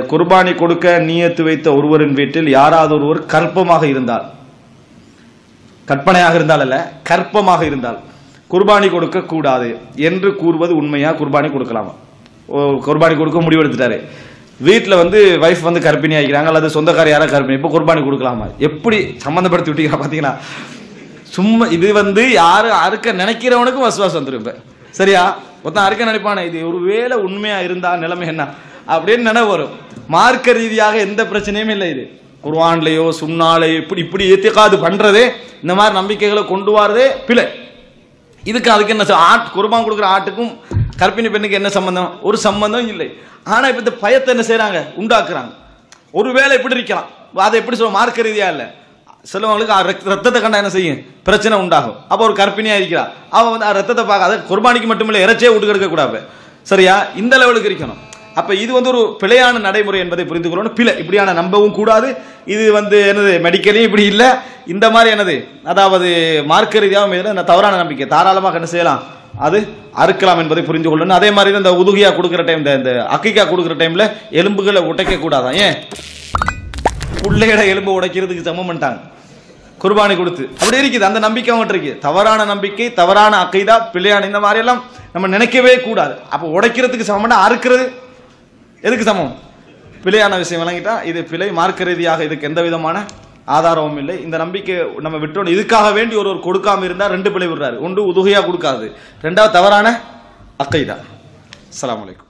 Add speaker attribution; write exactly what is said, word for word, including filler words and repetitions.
Speaker 1: குர்பானி கொடுக்க நியத்து வைத்த ஒருவரின் வீட்டில் யாராவது ஒருவர் கற்பமாக இருந்தால், கற்பனையாக இருந்தால் அல்ல, கற்பமாக இருந்தால் குர்பானி கொடுக்க கூடாது என்று கூறுவது உண்மையா? குர்பானி கொடுக்கலாமா? குர்பானி கொடுக்க முடிவெடுத்துட்டாரு, வீட்டில் வந்து வைஃப் வந்து கற்பிணி ஆகிக்கிறாங்க அல்லது சொந்தக்கார யாராவது கற்பிணி, இப்போ குர்பானி கொடுக்கலாமா? எப்படி சம்மந்தப்படுத்தி விட்டீங்க பார்த்தீங்களா? சும்மா இது வந்து யாரும் அறுக்க நினைக்கிறவனுக்கும் வசுவாசம் வந்துடும். இப்போ சரியா, ஒருத்தன் அறுக்க நினைப்பானே, இது ஒரு வேளை உண்மையா இருந்தா நிலைமை என்ன அப்படின்னு நினைவு வரும். மார்க்க ரீதியாக எந்த பிரச்சனையும் இல்லை. இது குர்ஆன்லயோ சுன்னாலையோ இப்படி இப்படி ஏத்திகாது பண்றதே, இந்த மாதிரி நம்பிக்கைகளை கொண்டு வரதே பிழை. இதுக்கு அதுக்கு என்ன ஆட் குர்பான் கொடுக்குற ஆட்டுக்கும் கற்பிணி பெண்ணுக்கு என்ன சம்பந்தம்? ஒரு சம்பந்தம் இல்லை. ஆனா இப்ப இந்த பயத்தை என்ன செய்யறாங்க, உண்டாக்குறாங்க. ஒருவேளை இப்படி இருக்கலாம், அதை எப்படி சொல்ல, மார்க்க ரீதியா இல்ல, சிலவங்களுக்கு ரத்தத்தை கண்டா என்ன செய்யும், பிரச்சனை உண்டாகும். அப்போ ஒரு கற்பிணியா இருக்கிறா, அவன் வந்து ரத்தத்தை பார்க்காத, குர்பானிக்கு மட்டுமில்லை இறைச்சியே விட்டு எடுக்க கூடாது. சரியா, இந்த லெவலுக்கு இருக்கணும். அப்ப இது வந்து ஒரு பிழையான நடைமுறை என்பதை புரிந்து கொள்ளணும். பிழை இப்படியான நம்பவும் கூடாது. இது வந்து என்னது, மெடிக்கலையும் இப்படி இல்லை, இந்த மாதிரி என்னது, அதாவது மார்க்க ரீதியாக தவறான நம்பிக்கை தாராளமாக என்ன செய்யலாம், அது அறுக்கலாம் என்பதை புரிந்து கொள்ளணும். அதே மாதிரி இந்த உதுகியா கொடுக்குற டைம், இந்த அக்கிகா கொடுக்குற டைம்ல எலும்புகளை உடைக்க கூடாதான். ஏன் பிள்ளையோட எலும்பு உடைக்கிறதுக்கு சமம் பண்ணிட்டாங்க குர்பானி கொடுத்து. அப்படி இருக்குது அந்த நம்பிக்கை அவங்ககிட்ட இருக்கு. தவறான நம்பிக்கை, தவறான அக்கைதா, பிள்ளையான இந்த மாதிரி எல்லாம் நம்ம நினைக்கவே கூடாது. அப்போ உடைக்கிறதுக்கு சமம்னா அறுக்கிறது எதுக்கு சமம்? பிழையான விஷயம் விளங்கிட்டா இது பிழை. மார்க்க ரீதியாக இதுக்கு எந்த விதமான ஆதாரமும் இல்லை. இந்த நம்பிக்கை நம்ம விட்டோம். இதுக்காக வேண்டி ஒருவர் கொடுக்காம இருந்தால் ரெண்டு பிழை விடுறாரு. ஒன்று உதுகையா கொடுக்காது, ரெண்டாவது தவறான அக்கைதா. அஸ்ஸலாமு அலைக்கும்.